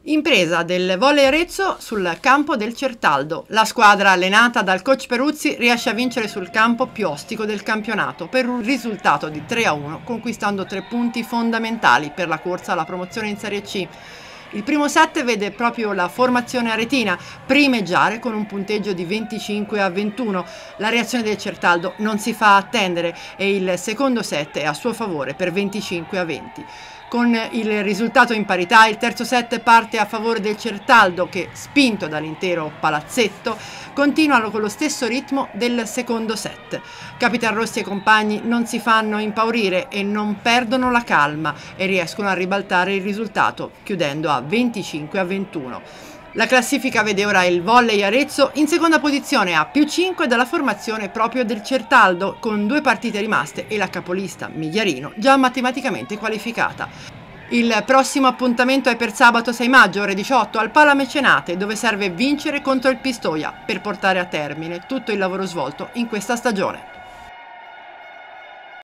Impresa del Volley Arezzo sul campo del Certaldo. La squadra allenata dal coach Peruzzi riesce a vincere sul campo più ostico del campionato per un risultato di 3-1, conquistando 3 punti fondamentali per la corsa alla promozione in Serie C. Il primo set vede proprio la formazione aretina primeggiare con un punteggio di 25-21. La reazione del Certaldo non si fa attendere e il secondo set è a suo favore per 25-20. Con il risultato in parità, il terzo set parte a favore del Certaldo che, spinto dall'intero palazzetto, continuano con lo stesso ritmo del secondo set. Capitanrossi e compagni non si fanno impaurire e non perdono la calma e riescono a ribaltare il risultato, chiudendo a 25-21. La classifica vede ora il Volley Arezzo in seconda posizione a +5 dalla formazione proprio del Certaldo, con 2 partite rimaste e la capolista Migliarino già matematicamente qualificata. Il prossimo appuntamento è per sabato 6 maggio, ore 18, al Pala Mecenate, dove serve vincere contro il Pistoia per portare a termine tutto il lavoro svolto in questa stagione.